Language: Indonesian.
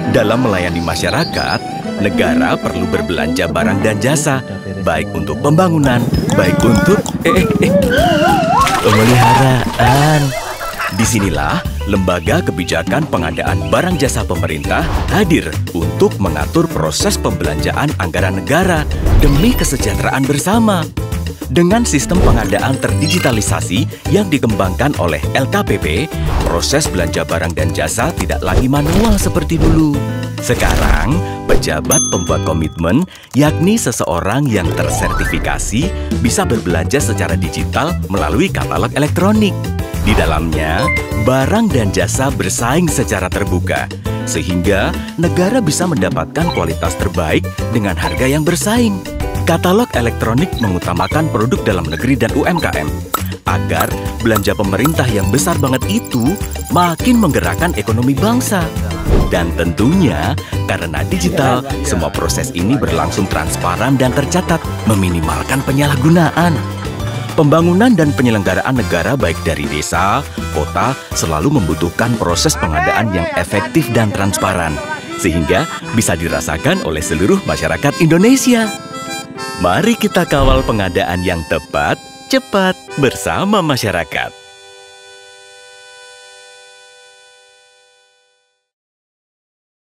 Dalam melayani masyarakat, negara perlu berbelanja barang dan jasa, baik untuk pembangunan, baik untuk pemeliharaan. Disinilah Lembaga Kebijakan Pengadaan Barang Jasa Pemerintah hadir untuk mengatur proses pembelanjaan anggaran negara demi kesejahteraan bersama. Dengan sistem pengadaan terdigitalisasi yang dikembangkan oleh LKPP, proses belanja barang dan jasa tidak lagi manual seperti dulu. Sekarang, pejabat pembuat komitmen, yakni seseorang yang tersertifikasi, bisa berbelanja secara digital melalui katalog elektronik. Di dalamnya, barang dan jasa bersaing secara terbuka, sehingga negara bisa mendapatkan kualitas terbaik dengan harga yang bersaing. Katalog elektronik mengutamakan produk dalam negeri dan UMKM, agar belanja pemerintah yang besar banget itu makin menggerakkan ekonomi bangsa. Dan tentunya, karena digital, semua proses ini berlangsung transparan dan tercatat, meminimalkan penyalahgunaan. Pembangunan dan penyelenggaraan negara baik dari desa, kota, selalu membutuhkan proses pengadaan yang efektif dan transparan, sehingga bisa dirasakan oleh seluruh masyarakat Indonesia. Mari kita kawal pengadaan yang tepat, cepat, bersama masyarakat.